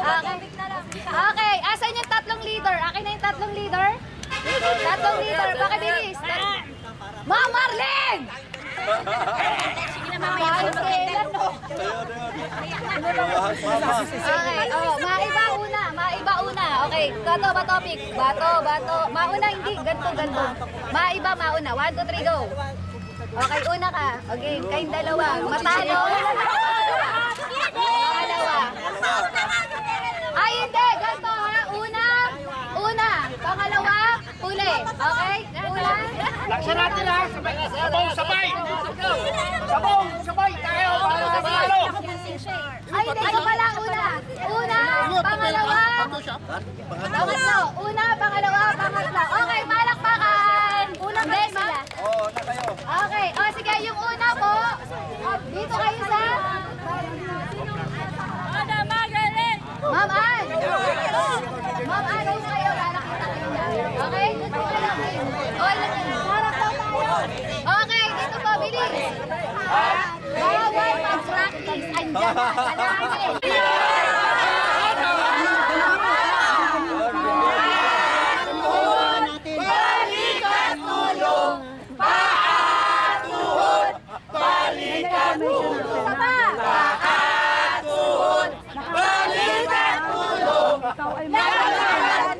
Okay, asan yung tatlong leader? Akin na yung tatlong leader? Tatlong leader, pakibilis. Ma'am Marlene! Sige na mamaya. Okay, maiba una. Okay, bato, topic. Bato. Mauna, hindi, ganto. Maiba, mauna. 1, 2, 3, go. Okay, una ka. Okay, kayong dalawa. Matalo. Pangalawa. Ay, hindi, ganto ha. Una. Pangalawa, huli. Okay? Una. Laksyan natin ha. Sabay. Sabay. Tayo. Ay, hindi ko pala. Una, pangalawa. Pangatlo. Una, pangalawa, pangatlo. Okay, malakpakan. Una kayo sila. Oo, na kayo. Okay, sige, yung una po. Dito kayo sa... Ma'am Ann! Ma'am Ann, una kayo. Lalakita kayo na. Okay? Okay, dito po, bilis. Bawal mag-practice. Andiyan na. Alamin. Balikan tulong. Paatuhod. Balikan tulong. Paatuhod. Balikan tulong. Laban.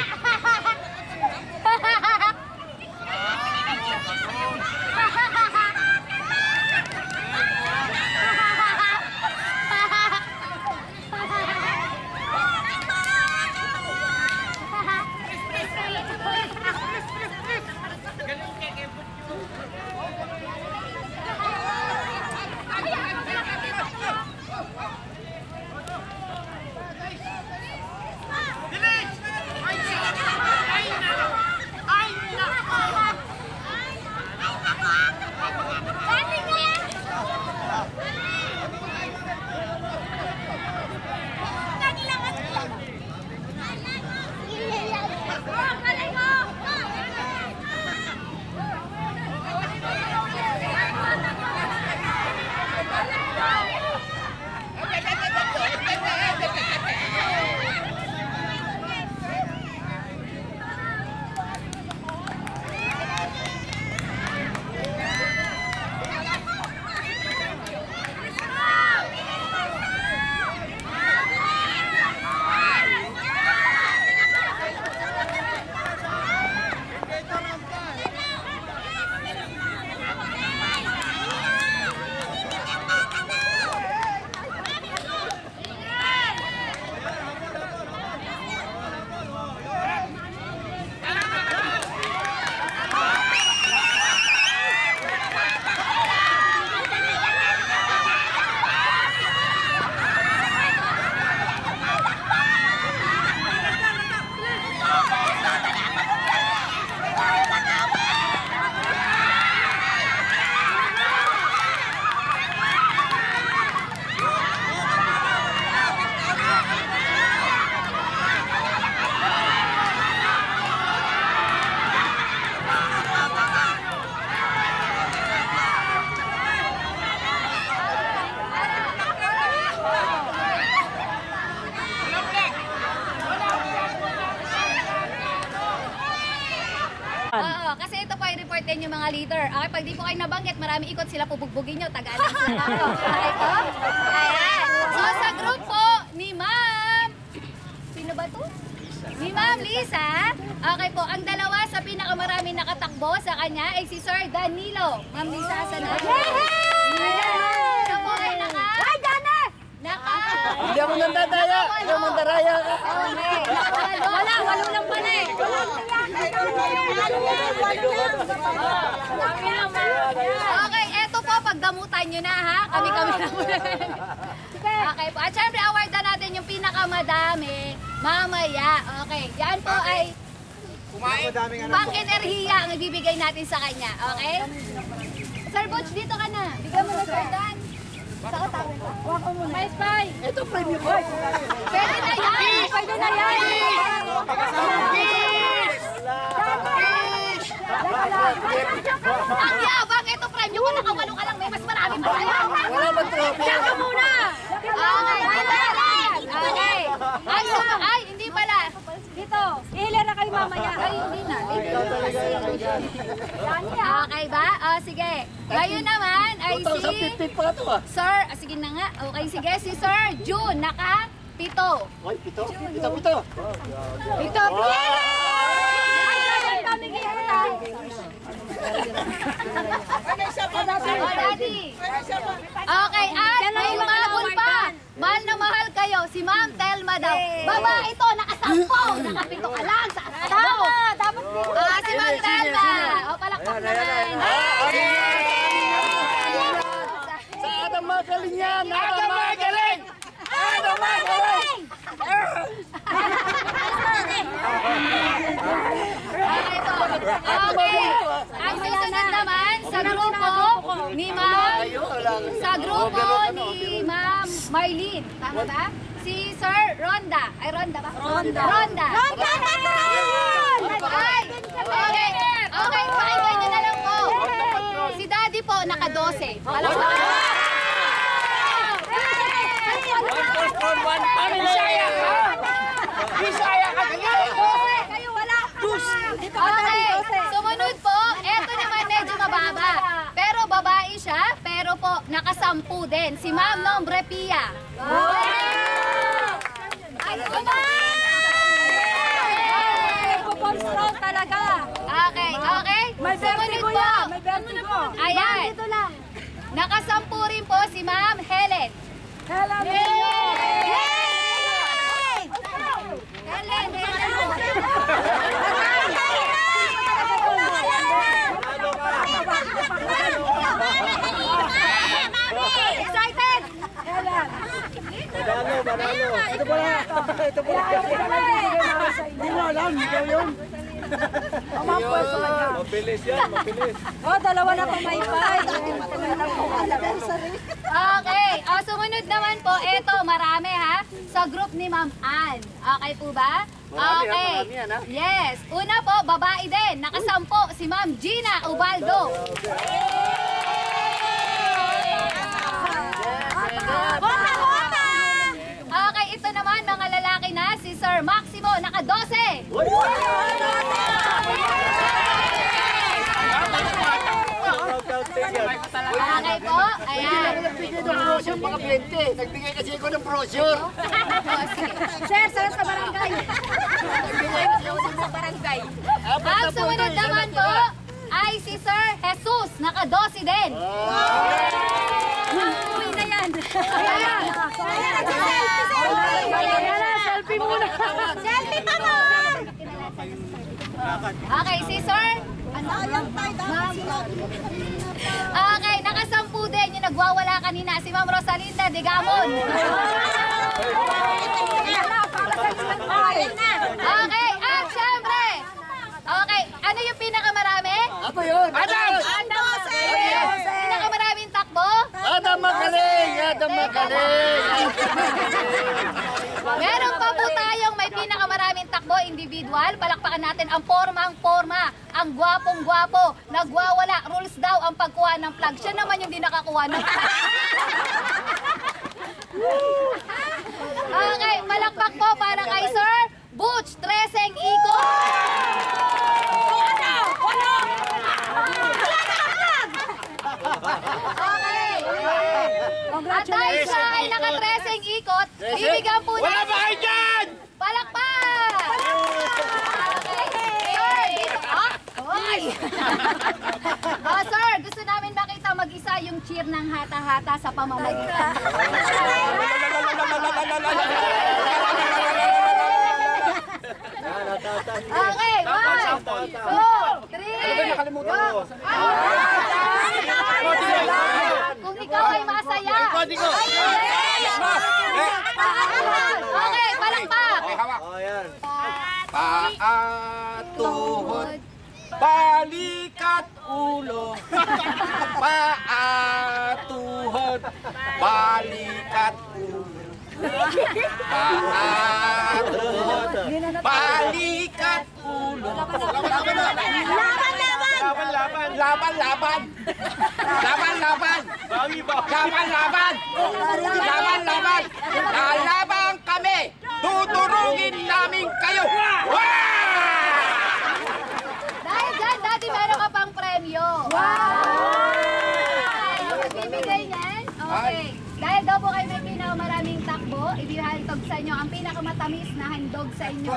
Oo, kasi ito po ay report din yung mga leader. Okay, pag di po kayo nabanggit, marami ikot sila, pubugbugin nyo, taga-alam sila ako. Okay po? Ayan. So, sa group po ni Ma'am, sino ba to? Ni Ma'am Lisa. Okay po, ang dalawa sa pinakamarami nakatakbo sa kanya ay si Sir Danilo. Ma'am Lisa, sana? Ayan. So po ay Hindi ako nandadaya. Hindi ako nandadaya. Okay. Walo lang pala eh. Okay, eto po, pagdamutan nyo na ha. Kami-kami na muna. Okay po. At syempre, award na natin yung pinakamadami mamaya. Okay, yan po ay pang-enerhiya ang ibibigay natin sa kanya. Okay? Sir Butch, dito ka na. Bigyan mo na Sir Dan. Saka tawin ka. Wako muna. May spy. Ito, premium ko. Pwede na yan. Pwede na yan. Ang yabang, ito premium ko. Nakawalo ka lang. May mas marami pa sa'yo. Wala ba trophy? Saka muna. Okay. Ay, hindi pala. Dito. Ihilan na kayo mamaya. Ay, hindi na. Okay ba? O, sige. Ngayon naman ay si... 2015 pa ito ah. Sir, sige na nga. Okay, sige. Si Sir June, naka-pito. Ay, pito. Pito. Pito. Daddy. Okay, at may umabol pa. Mahal na mahal kayo. Si Ma'am Telma daw. Baba ito, nakasampo. Nakapito ka lang sa araw. Dapat si Ma'am Telma. O, palakpak naman. Sa Adam Magaling yan! Adam Magaling! Adam Magaling! Okay po. Okay. Ang susunod naman sa grupo ni Ma'am, sa grupo ni Ma'am Marlene. Tama ba? Si Sir Ronda. Ay, Ronda ba? Ronda. Ronda. Ay, okay. Okay, pakinggan nyo na lang po. Si Daddy po, naka-12. Palakpakan. Bisaya ka! Bisaya ka! Kayo wala. Okay, sumunod po. Eto naman medyo mababa. Pero babae siya, pero po nakasampu din. Si Ma'am Nombre Pia. Ay, Ayan. Dito lang. Nakasampu rin po si Ma'am Helen. Helen! Excited? Banalo. Ito pala. Hindi mo alam, ikaw yun. Mabilis yan, mabilis. Oh, dalawa na pamaypay. Okay. Sumunod naman po, eto, marami ha. Sa group ni Ma'am Ann. Okay po ba? Marami, Okay. marami yan, ha? Yes. Una po, babae din. Nakasampo si Ma'am Gina Ubaldo. Okay, ito naman mga lalaki na, si Sir Maximo, naka-12. Okay po, ayan. Nagbigay ng brochure mga kliyente. Nagbigay kasi ako ng brochure. Sir, sir, sa barangay. Nagbigay kasi ako ng barangay. Ang sumunod naman po ay si Sir Jesus, naka-12 din. Uwi na yan. Selfie muna. Selfie pa mo. Okay, si Sir? Okay, nakasampu din yung nagwawala kanina, si Ma'am Rosalinda de Gamon. Okay, at syempre, okay, ano yung pinakamarami? Ako yun. Adam! Pinakamaraming takbo? Adam magaling! Adam magaling! Meron pa po tayong may pinakamaraming takbo individual. Palakpakan natin ang formang-forma, ang gwapong-gwapo, nagwawala, rules daw ang pagkuha ng flag. Siya naman yung di nakakuha ng Okay, palakpak po para kay Sir Butch Treseng Iko. Okay. At dahil siya ay naka-treseng ikot, bibigyan po Wala natin. ba kayo dyan? Palakpak! Okay. Sir, dito. Okay. Sir, gusto namin makita mag-isa yung cheer ng hata-hata sa pamamagitan. Okay, 1, 2, 3, go! Kung ikaw ay masaya. Okay, palakpak. Paatuhod, balikat ulo. Paatuhod, balikat ulo. Paatuhod, balikat ulo. Laban. Lalaban kami. Tuturugin namin kayo. Dahil dyan, Daddy, meron ka pang premyo. Wow! Yung magbibigay niyan, okay. Dahil daw po kayo may pinakamaraming takbo, ibihandog sa inyo ang pinakamatamis na handog sa inyo.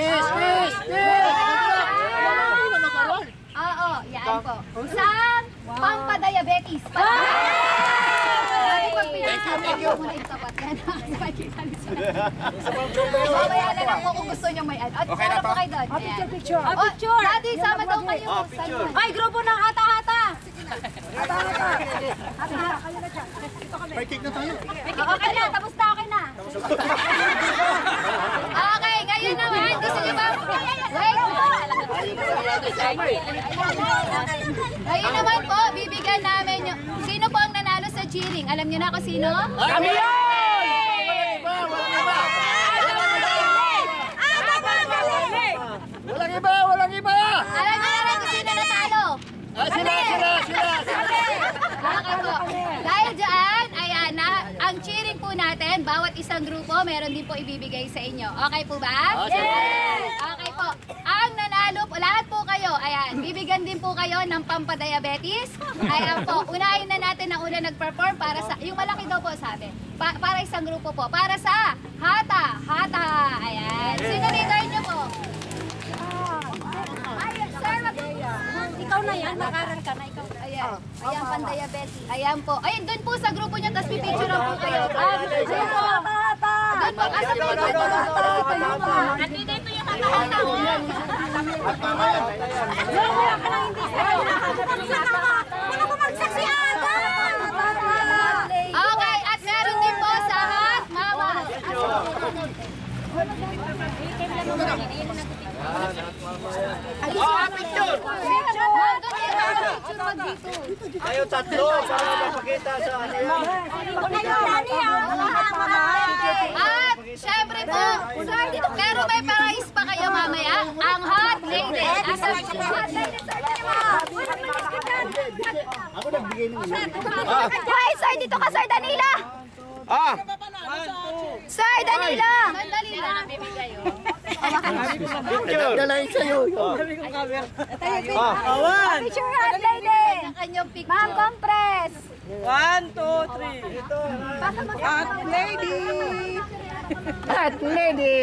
Oo, yan po. Isang pampadiabetes. Thank you. Muna itapat yan. Mamaya na lang po kung gusto nyo may ano. Okay na po kayo doon. Picture. Picture. Daddy, sama daw kayo. Ay, grupo ng hata-hata. May cake na tayo. Okay na, tapos na, okay na. Okay, ngayon naman, gusto nyo ba? Wait! Ngayon naman po, bibigyan namin yung... Sino po ang nanalo sa cheering? Alam nyo na kung sino? Kami yun! Walang iba! Alam nyo na kung sino natalo? Sila! Okay po. Dahil dyan, ayan na, ang cheering po natin, bawat isang grupo, meron din po ibibigay sa inyo. Okay po ba? Yes! Okay po. Ang nanalo po, lahat po kayo, ayan, bibigyan din po kayo ng pampadiabetes. Ayan po, unahin na natin ang una nag-perform para sa, yung malaki daw po sabi, para isang grupo po, para sa hata. Ayan. Sino leader nyo po? Ay, sir, ikaw na yan, makaran ka na ikaw. Ayan. Ayan. Ayan, pan-diabetes. Ayan po. Ayan, doon po sa grupo niya, tapos pipicture po kayo. Doon po. Doon po. Asa po yung Nandito ito yung hata-hata. Okay, at meron din po sa hat, mama. Picture! Kayo tatlo, para mapakita sa At syempre po, pero may prize pa kayo mamaya, ang hot lady. Hoy, sir, dito ka, Sir Danila. Sir Danila. Sandali lang, bibigay yun. Dalayin sa'yo. Picture hot lady. Ma'am, compress. 1, 2, 3. Hot lady! Hot lady!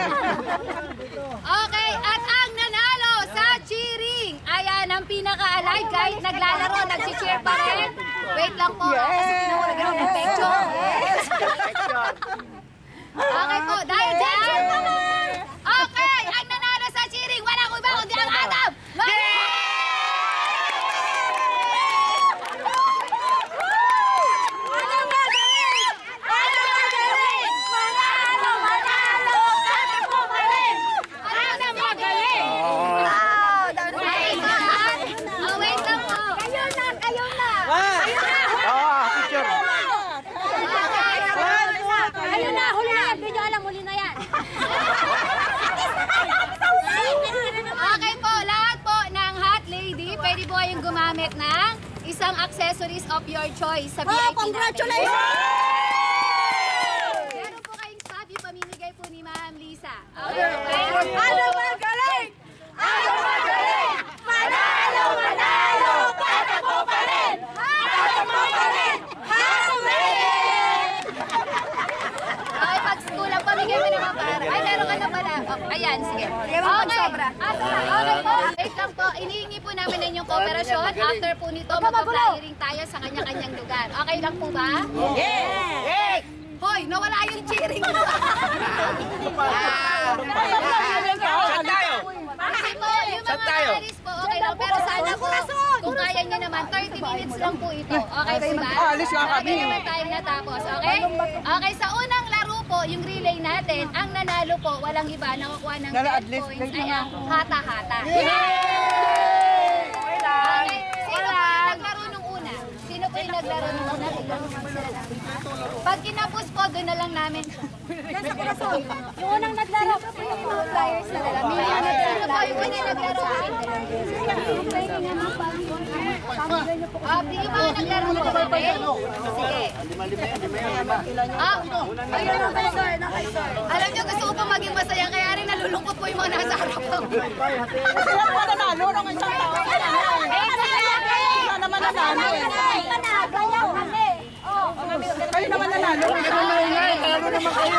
Okay, at ang nanalo sa cheering, ayan ang pinaka-alive kahit naglalaro, nag-cheer pa rin. Wait lang po, kasi pinahulog ako ng picture. Okay po, dahil dyan. Okay, ang nanalo sa cheering, walang iba kundi ang Adam. Gumamit ng isang accessories of your choice sa VIP congratulations! Meron po kayong sabi, pamimigay po ni Ma'am Lisa. Ano magaling? Ano magaling? Manalo, manalo! Tatakbo pa rin! Tatakbo pa rin! Okay, pag kulang, pamigay mo naman para. Ay, meron ka na pala. Oh, ayan, sige. Okay. Okay po. Wait lang po. Inihingi po namin na inyong kooperasyon. After po nito, mag-flyering tayo sa kanya-kanyang lugar. Okay lang po ba? Yes! Hoy, nawala yung cheering mo. Saan tayo? Kasi po, yung mga alis po, okay lang. Pero sana po, kung kaya nyo naman, 30 minutes lang po ito. Okay po ba? Alis lang kami. Okay naman tayo natapos, okay? Okay, sa unang laro po, yung relay natin, ang nanalo po, walang iba, nakakuha ng 10 points, ay ang hata-hata. Okay, sino po yung naglaro nung una? Sino po yung naglaro nung una? Pag kinapos po, doon na lang namin. Yung unang naglaro po yung mga flyers na lang. Sino po yung una naglaro? Yung mga naglaro po, okay? Sige. Alam nyo, gusto ko pa maging masaya, kaya rin nalulungkot po yung mga nasa harap ko. Sila naman nanalo ng isang tao. Sila naman nanalo. Kayo naman nanalo. Talo naman kayo.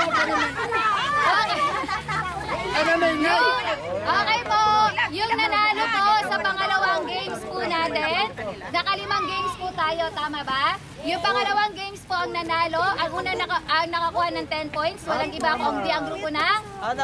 Okay po, yung nanalo po sa pangalawang games po natin, nakalimang games po tayo, tama ba? Yung pangalawang games po ang nanalo, ang una ang nakakuha ng 10 points, walang iba kundi ang grupo ng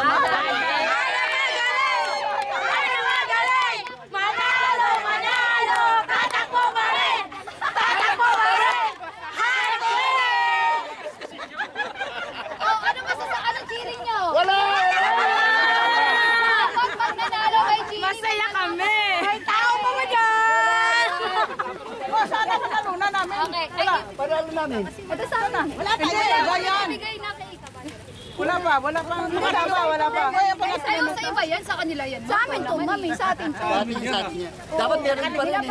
Okay. Paralo namin. Ito sana. Wala pa. Yan. Bigay na kay Wala pa. Wala pa. Sa'yo, sa iba yan, sa kanila yan. Sa amin to, mami, sa atin to. Dapat meron pa rin.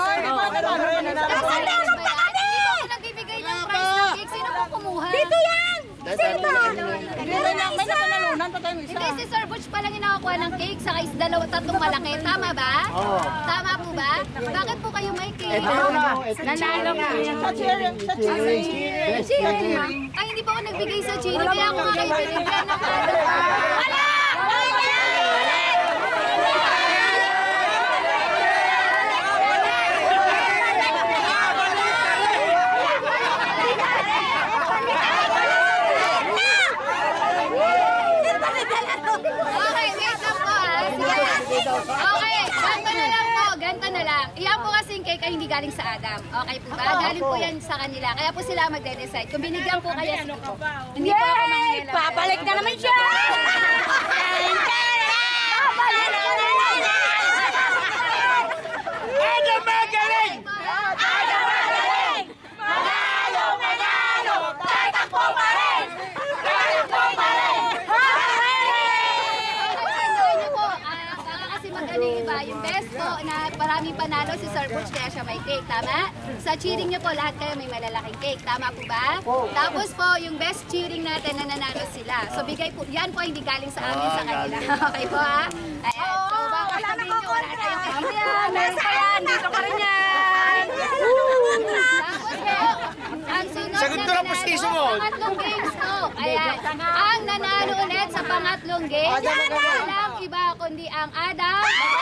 Hindi po ako nagbibigay ng prize ng cake. Sino po kumuha? Dito yan! Sino ba? May natanalunan pa tayong isa. Hindi, si Sir Butch pala yung nakakuha ng cake saka is tatlong malaki. Tama ba? Oo. Tama po ba? Bakit po kayo may cake? Nanalo ka. Sa cheering. Ay, hindi po ako nagbigay sa chili. Kaya ako nga kayo binigyan ng Wala! Yan po kasing cake ay hindi galing sa Adam. Okay po ba? Galing po yan sa kanila. Kaya po sila magde-decide. Kung binigyan po kaya sige po. Hindi po ako mangingilam. Babalik na naman siya! Adam magaling! Adam magaling! Manalo, manalo! Tatakbo pa rin! Tatakbo pa rin! Gawin niyo po, baka kasi mag-ano yung iba, yung best po na maraming panalo si Sir Butch kaya siya may cake, tama? Sa cheering niyo po, lahat kayo may malalaking cake, tama po ba? Tapos po, yung best cheering natin na nanalo sila. So bigay po, yan po hindi galing sa amin sa kanila. Okay po ha? Ayan, so baka sabihin niyo, wala tayong cake. Yan, meron pa yan! Dito pa rin yan! Tapos po, ang sunod Sagot ko na lang po, Stiso mo. pangatlong games po. Ayan, ang nanalo ulit sa pangatlong game, walang iba kundi ang Adam.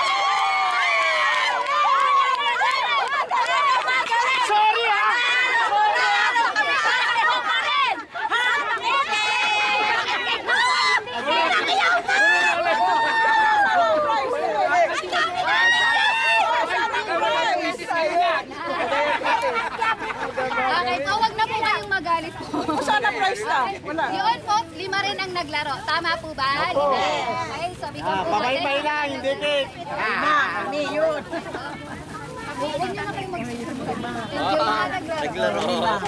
Sorry ha! Okay po, wag na po kayong magalit po. Sana price na. Wala. Yun po, 5 rin ang naglaro. Tama po ba? Okay, sabi ko po. Pabay-bay lang, hindi cake. Ni yun. Huwag niyo na kayo naglaro.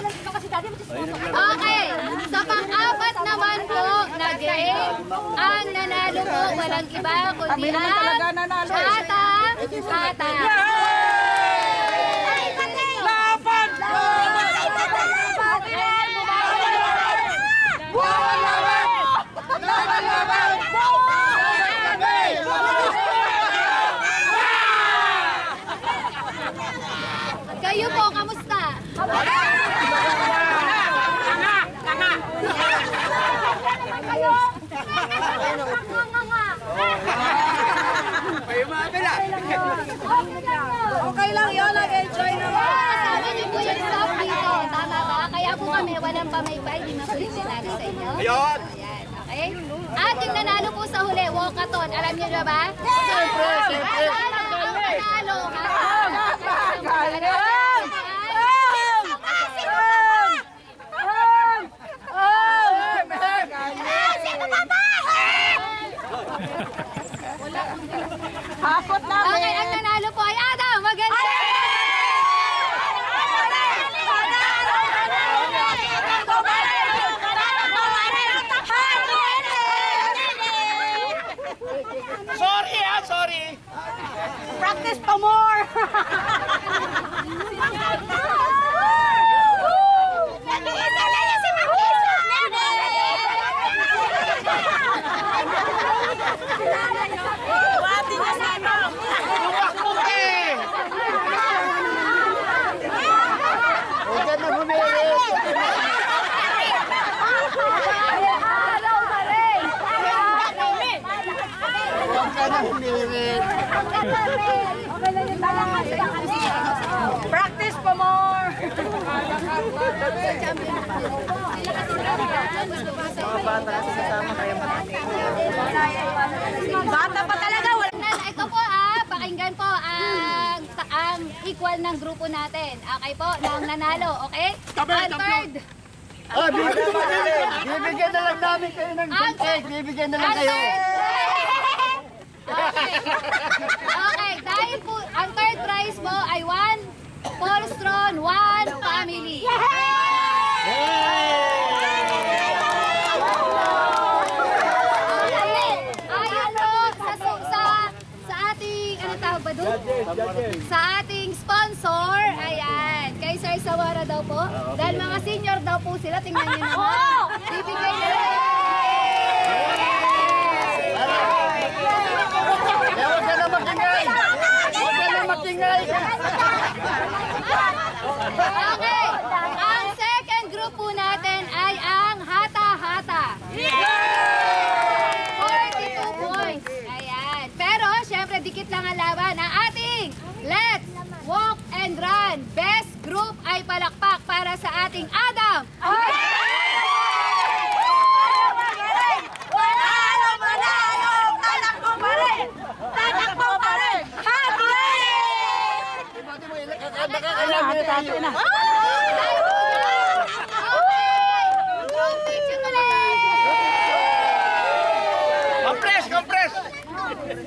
Okay, sa pang-apat naman po na game, ang nanalo po walang iba kundi Kami naman talaga ang nanalo. Hata. Laban! Kayo po, kamusta? Okay lang yun, nag-enjoy naman. Kasama niyo po yung staff dito, tama ba? Kaya po kami, walang pamaypay, di na po yung sinalo sa inyo. Ayun! Ayan, okay? At yung nanalo po sa huli, walkathon, alam niyo na ba? Siyempre! Ang nanalo, Hapot Okay, ang namin. nanalo po ay Adam, maganda! Sorry ha, sorry! Practice pa more! Lumakbog eh! Huwag ka na humirit! Huwag ka na humirit! Practice pa more! Bata pa talaga, wala. Ito po pakinggan po ang equal ng grupo natin. Okay po, ng nanalo, okay? Ang third, Bibigyan na lang namin kayo ng cake! Bibigyan na lang kayo! Okay. Okay, dahil po, ang third prize po ay 1 Polstron, 1 family. Ayon po sa ating, ano tawag ba doon? Sa ating sponsor, ayan, kay Sir Sawara daw po. Dahil mga senior daw po sila, tingnan nyo naman. Bibigay na lang. Huwag ka na makingay! Huwag ka na makingay! Okay, ang second group po natin ay ang Hata-Hata. 42 points. Ayan. Pero, syempre, dikit lang ang laban. Ang ating Let's Walk and Run best group ay palakpak para sa ating Adam. Sige na.